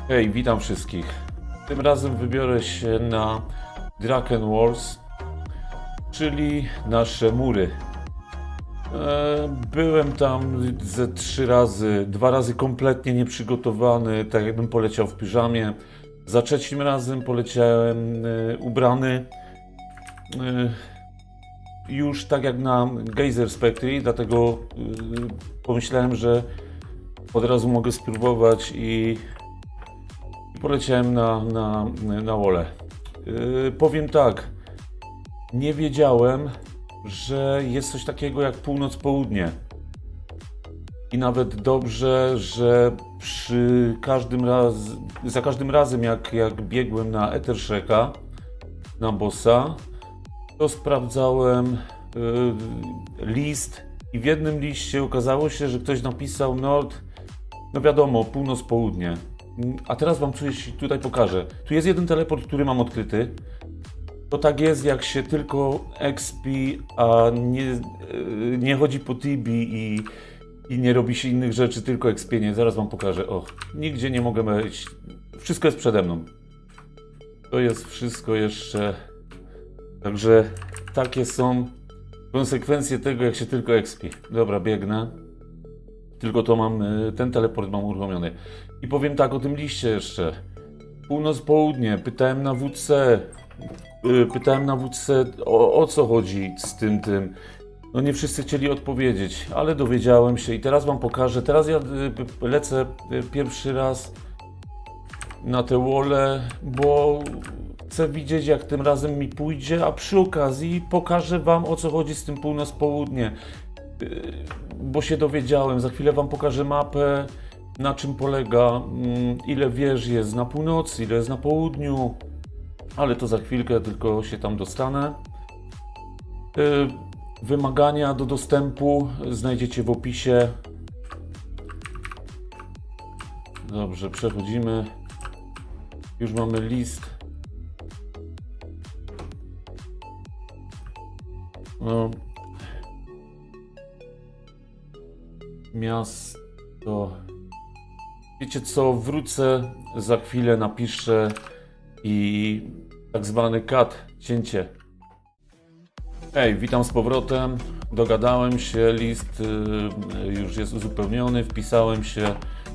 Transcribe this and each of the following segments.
Hej, witam wszystkich. Tym razem wybiorę się na Draken Wars, czyli nasze mury. Byłem tam ze 3 razy, 2 razy kompletnie nieprzygotowany, tak jakbym poleciał w piżamie. Za 3 razem poleciałem ubrany, już tak jak na Geyser Spectre, dlatego pomyślałem, że od razu mogę spróbować i poleciałem na wolę. Powiem tak, nie wiedziałem, że jest coś takiego jak północ-południe. I nawet dobrze, że za każdym razem jak biegłem na Etersheka, na bossa, to sprawdzałem list i w jednym liście okazało się, że ktoś napisał Nord, no wiadomo, północ-południe. A teraz wam coś tutaj pokażę. Tu jest jeden teleport, który mam odkryty. To tak jest, jak się tylko expi, a nie chodzi po Tibi i nie robi się innych rzeczy, tylko expienie. Zaraz wam pokażę. O, nigdzie nie mogę wejść. Wszystko jest przede mną. To jest wszystko jeszcze. Także takie są konsekwencje tego, jak się tylko expi. Dobra, biegnę. Tylko to mam, ten teleport mam uruchomiony. I powiem tak o tym liście jeszcze. Północ-południe. Pytałem na WC. O co chodzi z tym. No nie wszyscy chcieli odpowiedzieć, ale dowiedziałem się i teraz wam pokażę. Teraz ja lecę pierwszy raz na tę wolę, bo chcę widzieć, jak tym razem mi pójdzie, a przy okazji pokażę wam, o co chodzi z tym północ-południe. Bo się dowiedziałem, za chwilę wam pokażę mapę, na czym polega, ile wież jest na północy, ile jest na południu, ale to za chwilkę, tylko się tam dostanę. Wymagania do dostępu znajdziecie w opisie. Dobrze, przechodzimy. Już mamy list. No. Miasto. Wiecie co, wrócę za chwilę, napiszę i tak zwany cut, cięcie. Hej, witam z powrotem. Dogadałem się, list już jest uzupełniony, wpisałem się.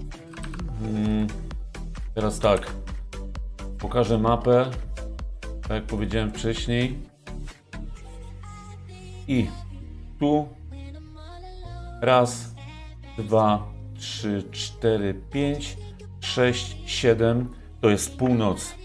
Teraz tak, pokażę mapę, tak jak powiedziałem wcześniej. I tu raz, 2, 3, 4, 5, 6, 7 to jest północ.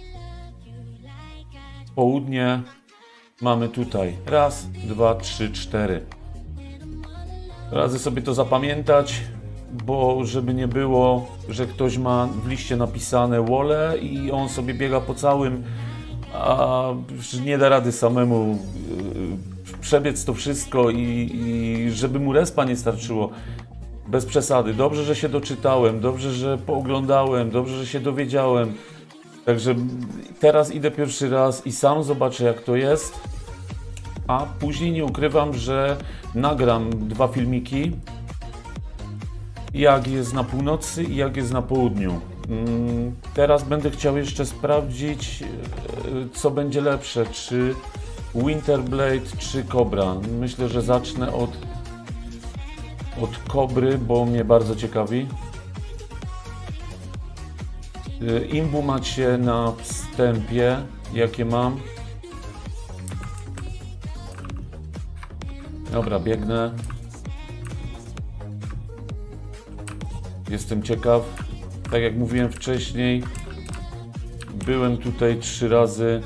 Południe mamy tutaj raz, 2, 3, 4. Radzę sobie to zapamiętać, bo żeby nie było, że ktoś ma w liście napisane wolę i on sobie biega po całym, a nie da rady samemu przebiec to wszystko i żeby mu respa nie starczyło. Bez przesady. Dobrze, że się doczytałem, dobrze, że pooglądałem, dobrze, że się dowiedziałem. Także teraz idę pierwszy raz i sam zobaczę, jak to jest. A później nie ukrywam, że nagram 2 filmiki. Jak jest na północy i jak jest na południu. Teraz będę chciał jeszcze sprawdzić, co będzie lepsze. Czy Winterblade, czy Cobra. Myślę, że zacznę od Kobry, bo mnie bardzo ciekawi. Imbu macie na wstępie, jakie mam. Dobra, biegnę. Jestem ciekaw. Tak jak mówiłem wcześniej, byłem tutaj 3 razy.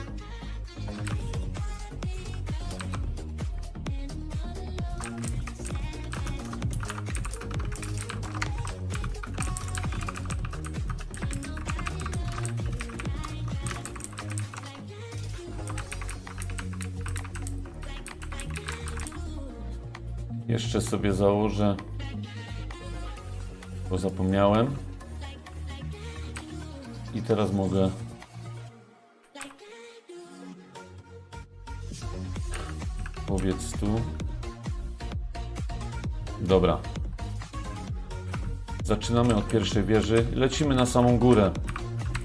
Jeszcze sobie założę, bo zapomniałem. I teraz mogę powiedz tu. Dobra. Zaczynamy od pierwszej wieży. Lecimy na samą górę.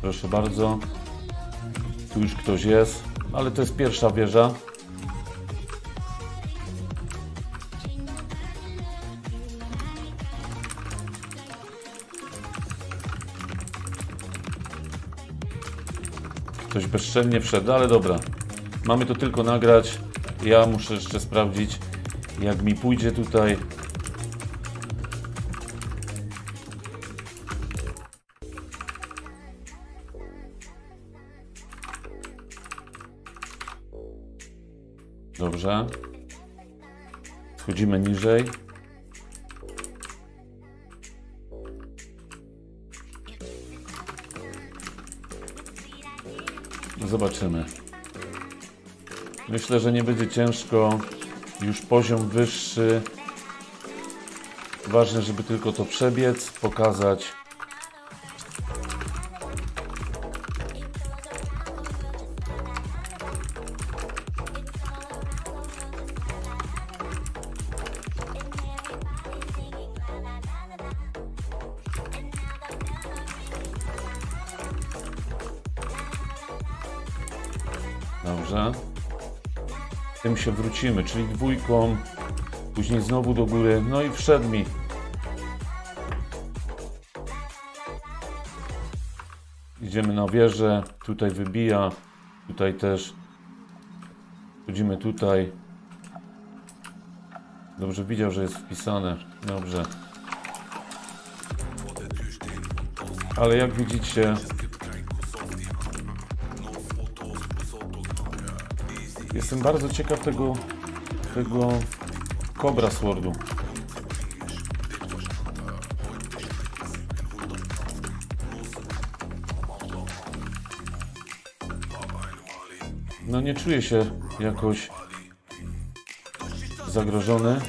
Proszę bardzo. Tu już ktoś jest, ale to jest pierwsza wieża. Ktoś bezczelnie wszedł, ale dobra. Mamy to tylko nagrać. Ja muszę jeszcze sprawdzić, jak mi pójdzie tutaj. Dobrze. Schodzimy niżej. Zobaczymy. Myślę, że nie będzie ciężko. Już poziom wyższy. Ważne, żeby tylko to przebiec, pokazać. Dobrze. Tym się wrócimy, czyli dwójką, później znowu do góry, no i wszedł mi. Idziemy na wieżę, tutaj wybija, tutaj też. Chodzimy tutaj. Dobrze, widział, że jest wpisane. Dobrze. Ale jak widzicie, jestem bardzo ciekaw tego Cobra Swordu. No nie czuję się jakoś zagrożony.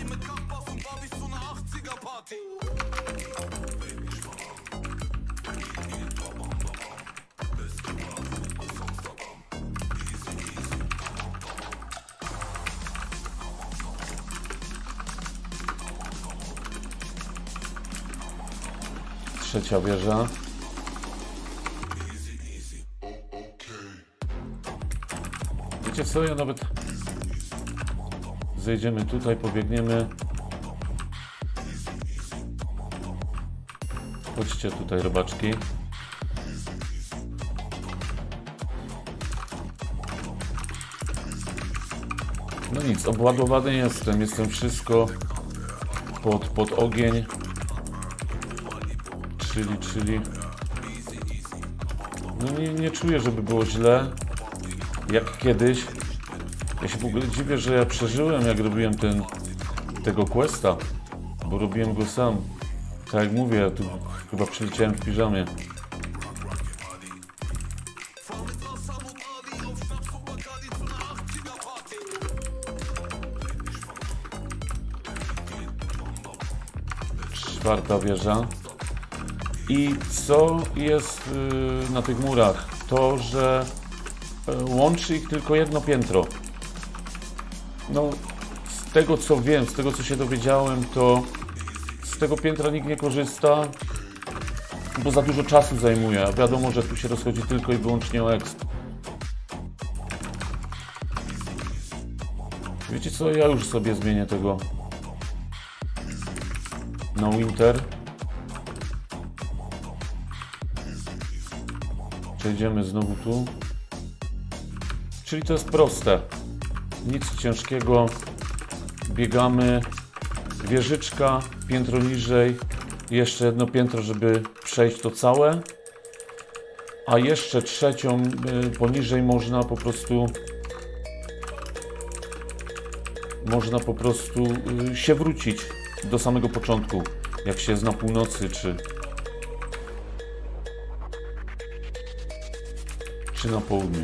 Trzecia wieża. Wiecie co, ja nawet zejdziemy tutaj, pobiegniemy. Chodźcie tutaj, robaczki. No nic, obładowany jestem wszystko pod ogień. Czyli no nie czuję, żeby było źle, jak kiedyś. Ja się w ogóle dziwię, że ja przeżyłem, jak robiłem tego questa, bo robiłem go sam. Tak jak mówię, ja tu chyba przyleciałem w piżamie. Czwarta wieża. I co jest na tych murach? To, że łączy ich tylko jedno piętro. No, z tego co wiem, z tego co się dowiedziałem, to z tego piętra nikt nie korzysta, bo za dużo czasu zajmuje. A wiadomo, że tu się rozchodzi tylko i wyłącznie o exp. Wiecie co? Ja już sobie zmienię tego na winter. Przejdziemy znowu tu. Czyli to jest proste. Nic ciężkiego. Biegamy. Wieżyczka, piętro niżej. Jeszcze jedno piętro, żeby przejść to całe. A jeszcze trzecią poniżej można po prostu się wrócić do samego początku. Jak się jest na północy, czy na południu.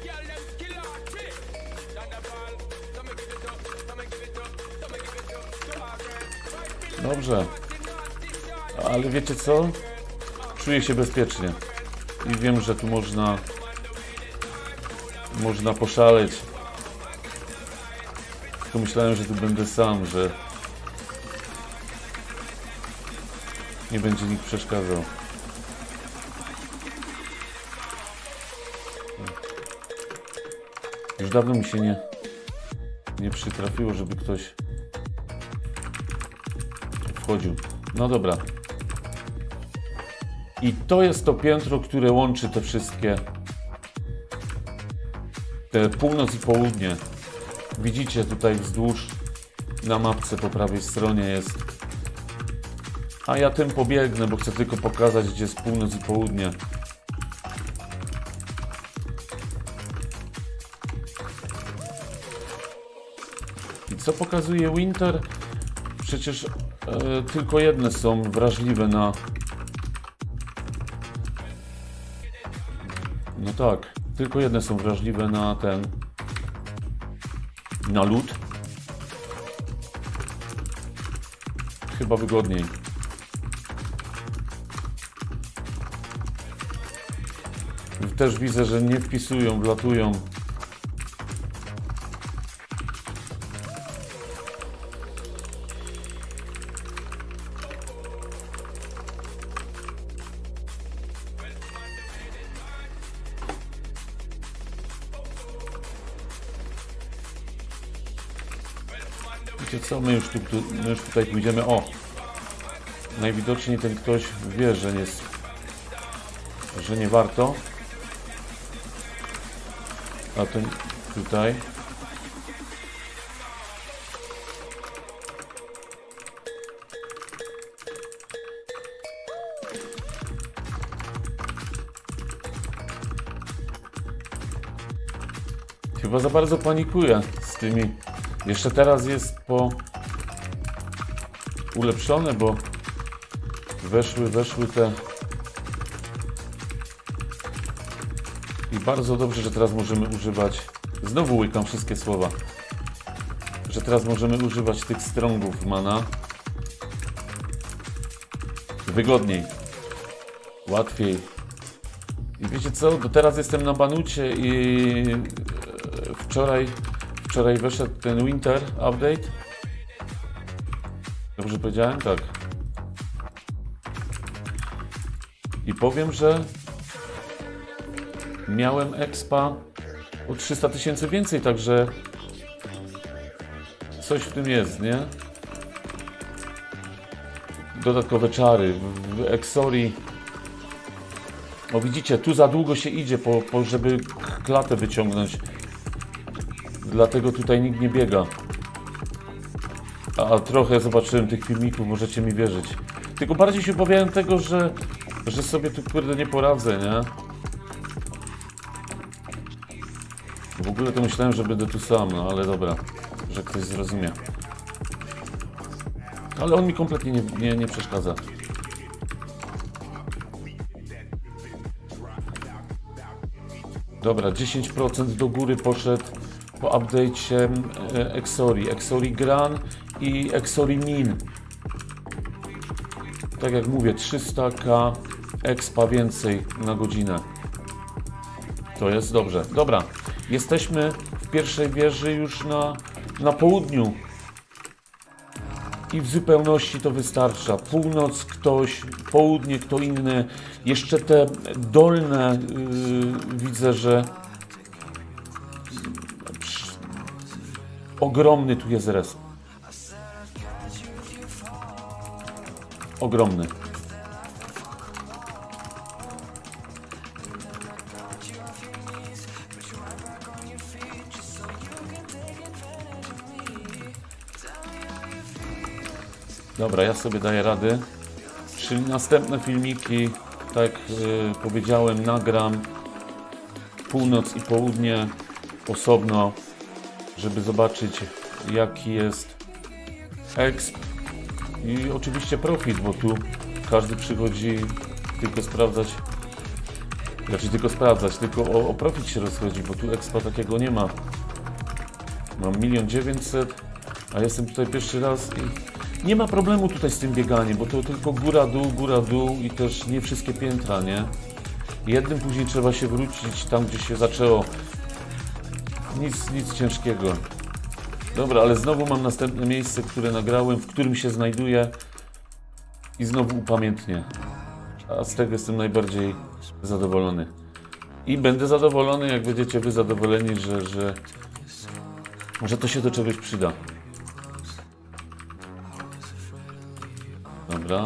Dobrze. Ale wiecie co? Czuję się bezpiecznie. I wiem, że tu można poszaleć. Tylko myślałem, że tu będę sam, że nie będzie nikt przeszkadzał. Już dawno mi się nie przytrafiło, żeby ktoś wchodził. No dobra. I to jest to piętro, które łączy te wszystkie, te północ i południe. Widzicie tutaj wzdłuż na mapce po prawej stronie jest. A ja tym pobiegnę, bo chcę tylko pokazać, gdzie jest północ i południe. I co pokazuje Winter? Przecież tylko jedne są wrażliwe na... No tak, tylko jedne są wrażliwe na na lód. Chyba wygodniej. Też widzę, że nie wpisują, wlatują. Wiecie co, my już tutaj pójdziemy. O! Najwidoczniej ten ktoś wie, że nie warto. A ten tutaj. Chyba za bardzo panikuje z tymi. Jeszcze teraz jest ulepszone, bo weszły te. I bardzo dobrze, że teraz możemy używać. Znowu łykam wszystkie słowa. Że teraz możemy używać tych strongów mana. Wygodniej. Łatwiej. I wiecie co? Do teraz jestem na banucie i wczoraj wyszedł ten Winter Update. Dobrze powiedziałem? Tak. I powiem, że miałem expa o 300 000 więcej, także coś w tym jest, nie? Dodatkowe czary w Exori. O, widzicie, tu za długo się idzie, żeby klatę wyciągnąć. Dlatego tutaj nikt nie biega. A trochę zobaczyłem tych filmików, możecie mi wierzyć. Tylko bardziej się obawiałem tego, że sobie tu kurde nie poradzę, nie? W ogóle to myślałem, że będę tu sam, no ale dobra, że ktoś zrozumie. Ale on mi kompletnie nie przeszkadza. Dobra, 10% do góry poszedł po update'cie Exori Gran i Exori Min. Tak jak mówię, 300k expa więcej na godzinę. To jest dobrze. Dobra, jesteśmy w pierwszej wieży już na południu. I w zupełności to wystarcza. Północ ktoś, południe kto inny. Jeszcze te dolne widzę, że ogromny tu jest resp. Ogromny. Dobra, ja sobie daję rady. Czyli następne filmiki, tak jak powiedziałem, nagram północ i południe osobno, żeby zobaczyć, jaki jest exp i oczywiście profit, bo tu każdy przychodzi tylko sprawdzać, tylko o profit się rozchodzi, bo tu expa takiego nie ma. Mam 1 900 000, a jestem tutaj pierwszy raz i nie ma problemu tutaj z tym bieganiem, bo to tylko góra, dół i też nie wszystkie piętra, nie? Jednym później trzeba się wrócić tam, gdzie się zaczęło. Nic ciężkiego. Dobra, ale znowu mam następne miejsce, które nagrałem, w którym się znajduję i znowu upamiętnię. A z tego jestem najbardziej zadowolony. I będę zadowolony, jak będziecie wy zadowoleni, że to się do czegoś przyda. Dobra.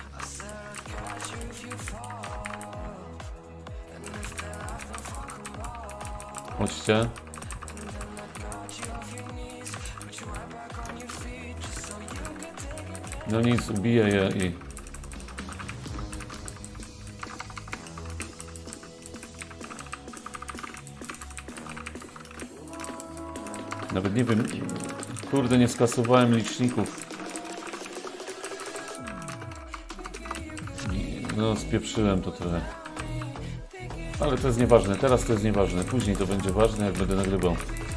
Chodźcie. No nic, ubiję je i... Nawet nie wiem, kurde, nie skasowałem liczników. No, spieprzyłem to tyle. Ale to jest nieważne, teraz to jest nieważne. Później to będzie ważne, jak będę nagrywał.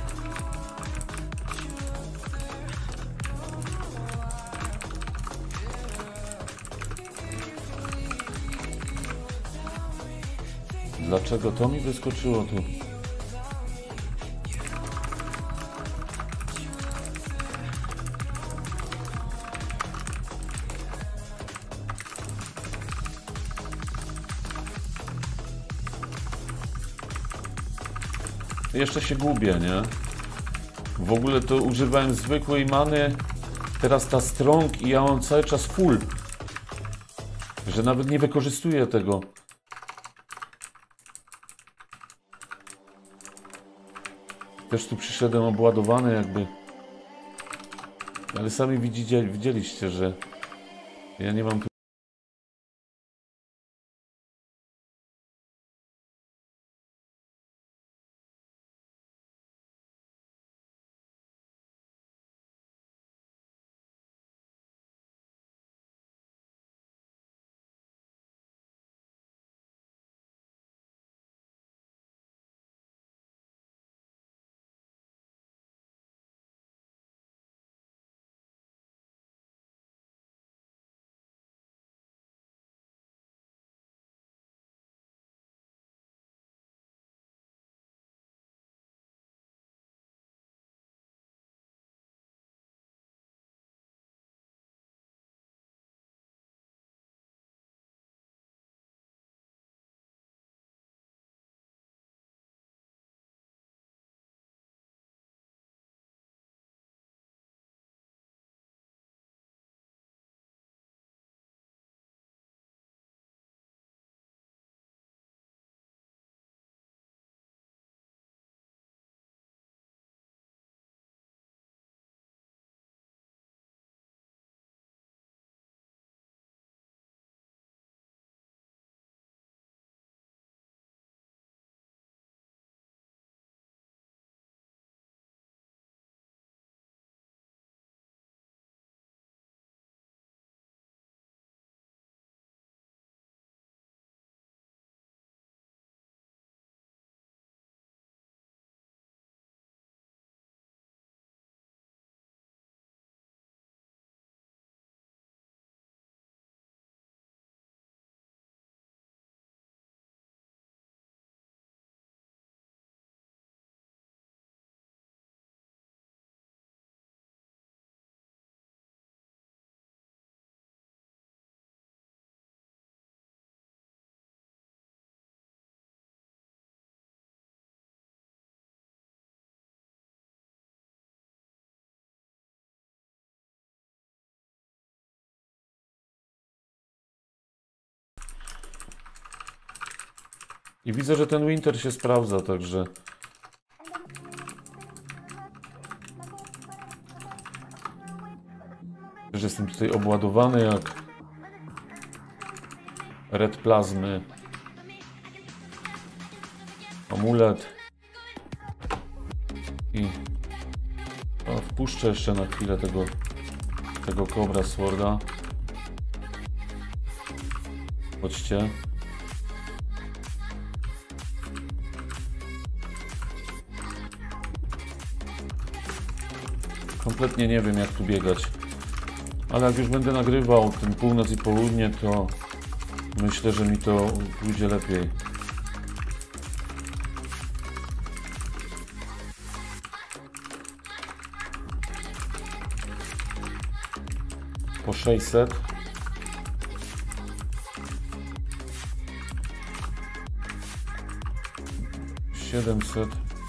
Dlaczego to mi wyskoczyło tu? Jeszcze się gubię, nie? W ogóle to używałem zwykłej many. Teraz ta strong i ja mam cały czas full. Że nawet nie wykorzystuję tego. Też tu przyszedłem obładowany jakby. Ale sami widzieliście, że ja nie mam tu... I widzę, że ten Winter się sprawdza, także... Też jestem tutaj obładowany jak... Red plazmy. Amulet. I... O, wpuszczę jeszcze na chwilę tego Cobra Sworda. Chodźcie. Kompletnie nie wiem, jak tu biegać. Ale jak już będę nagrywał ten północ i południe, to myślę, że mi to pójdzie lepiej. Po 600. 700.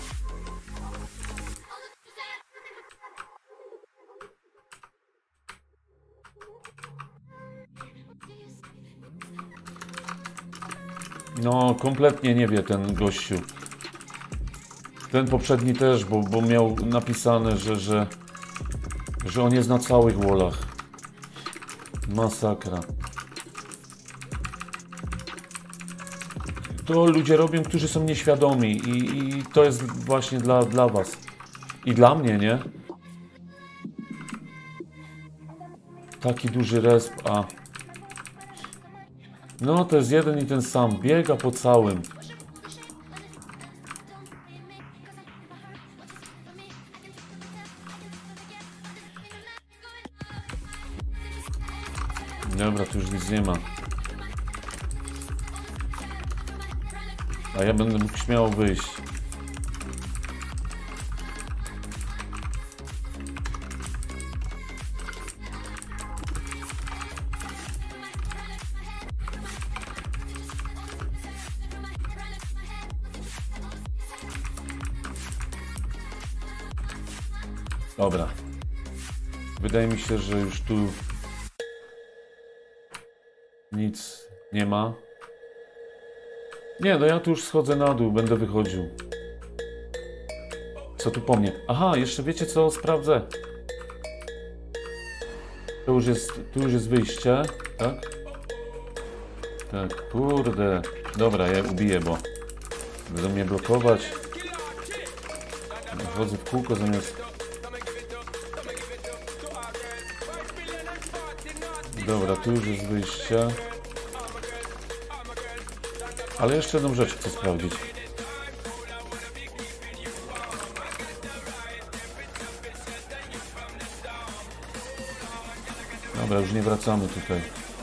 No, kompletnie nie wie ten gościu. Ten poprzedni też, bo miał napisane, że on jest na całych wallach. Masakra. To ludzie robią, którzy są nieświadomi i to jest właśnie dla was. I dla mnie, nie? Taki duży resp, a... No, to jest jeden i ten sam. Biega po całym. Dobra, tu już nic nie ma. A ja będę mógł śmiało wyjść. Dobra. Wydaje mi się, że już tu nic nie ma. Nie, no ja tu już schodzę na dół, będę wychodził. Co tu po mnie? Aha, jeszcze wiecie co? Sprawdzę. Tu już jest wyjście, tak? Tak, kurde. Dobra, ja ubiję, bo będą mnie blokować. Chodzę w kółko zamiast... Dobra, tu już jest wyjście. Ale jeszcze jedną rzecz chcę sprawdzić. Dobra, już nie wracamy tutaj.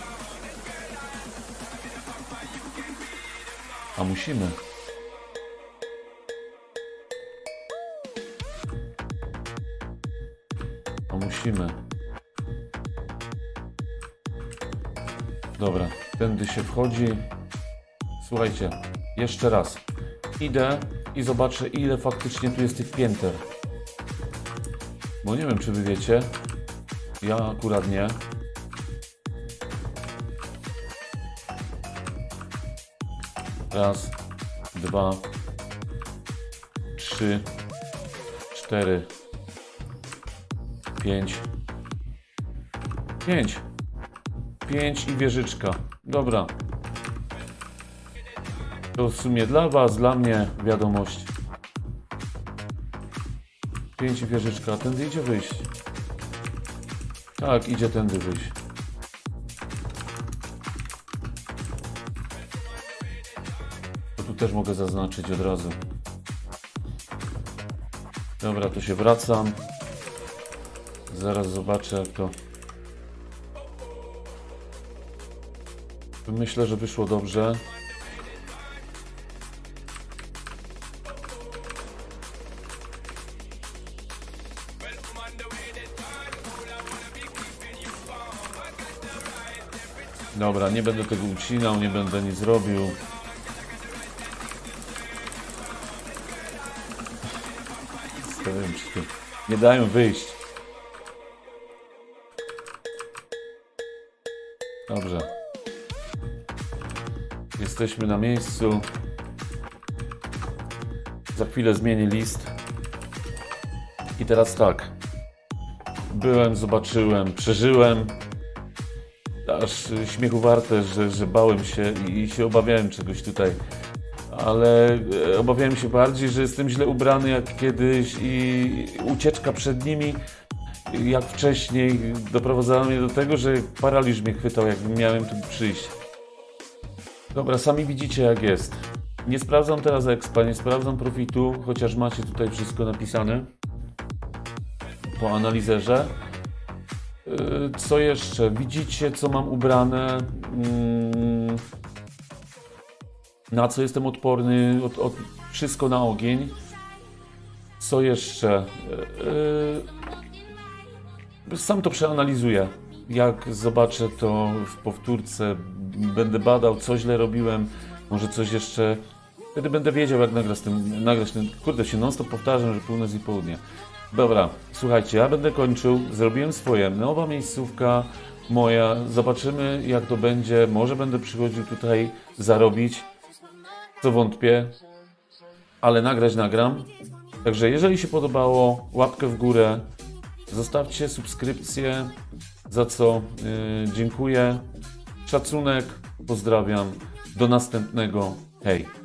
A musimy. A musimy. Dobra, tędy się wchodzi. Słuchajcie, jeszcze raz. Idę i zobaczę, ile faktycznie tu jest tych pięter. Bo nie wiem, czy wy wiecie. Ja akurat nie. Raz, dwa, trzy, cztery, pięć. Pięć. Pięć i wieżyczka. Dobra. To w sumie dla was, dla mnie wiadomość. 5 i wieżyczka. Tędy idzie wyjść. Tak, idzie tędy wyjść. To tu też mogę zaznaczyć od razu. Dobra, to się wracam. Zaraz zobaczę, jak to... Myślę, że wyszło dobrze. Dobra, nie będę tego ucinał, nie będę nic robił. Nie dają wyjść. Dobrze. Jesteśmy na miejscu. Za chwilę zmienię list. I teraz tak. Byłem, zobaczyłem, przeżyłem. Aż śmiechu warte, że bałem się i się obawiałem czegoś tutaj. Ale obawiałem się bardziej, że jestem źle ubrany jak kiedyś i ucieczka przed nimi, jak wcześniej, doprowadzała mnie do tego, że paraliż mnie chwytał, jak miałem tu przyjść. Dobra, sami widzicie, jak jest. Nie sprawdzam teraz expa, nie sprawdzam profitu, chociaż macie tutaj wszystko napisane po analizerze. Co jeszcze? Widzicie, co mam ubrane, na co jestem odporny, wszystko na ogień. Co jeszcze? Sam to przeanalizuję. Jak zobaczę to w powtórce, będę badał, co źle robiłem, może coś jeszcze Wtedy będę wiedział, jak nagrać ten... Kurde, się non-stop powtarzam, że północ i południe. Dobra, słuchajcie, ja będę kończył. Zrobiłem swoje. Nowa miejscówka moja. Zobaczymy, jak to będzie. Może będę przychodził tutaj zarobić. Co wątpię. Ale nagrać nagram. Także jeżeli się podobało, łapkę w górę. Zostawcie subskrypcję, za co dziękuję. Szacunek, pozdrawiam. Do następnego. Hej!